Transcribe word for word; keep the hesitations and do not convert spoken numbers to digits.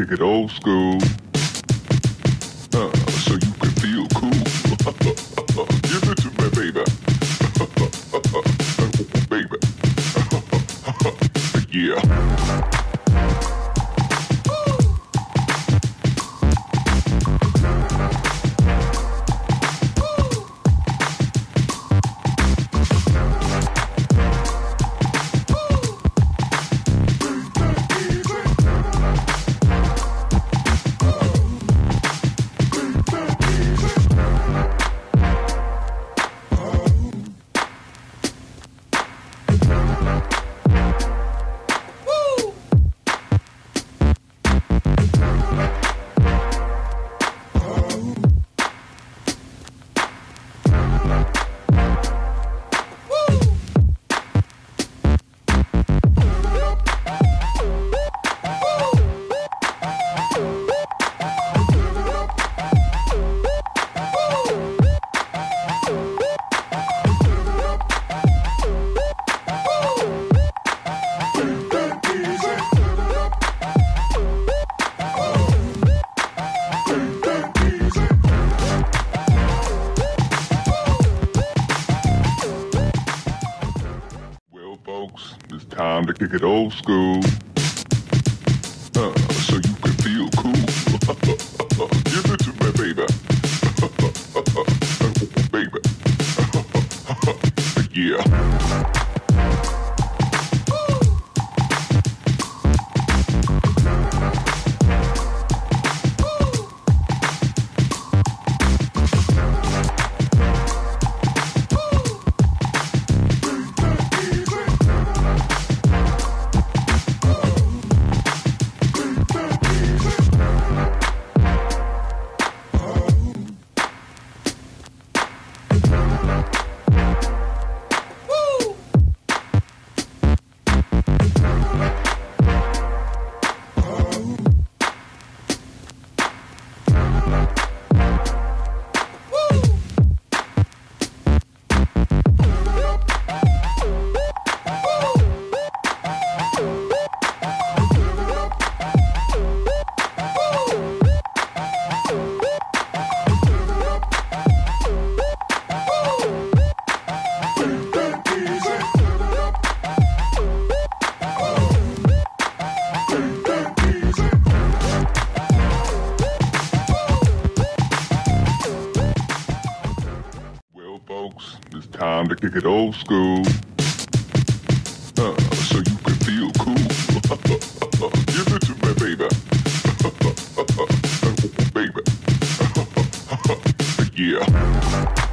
kick it old school, uh, so you can feel cool. Give it to me, baby. Baby. Yeah. Folks, it's time to kick it old school, uh, so you can feel cool. Give it to me, baby. Baby. Yeah. Folks, it's time to kick it old school, uh, so you can feel cool. Give it to me, baby. Baby. Yeah.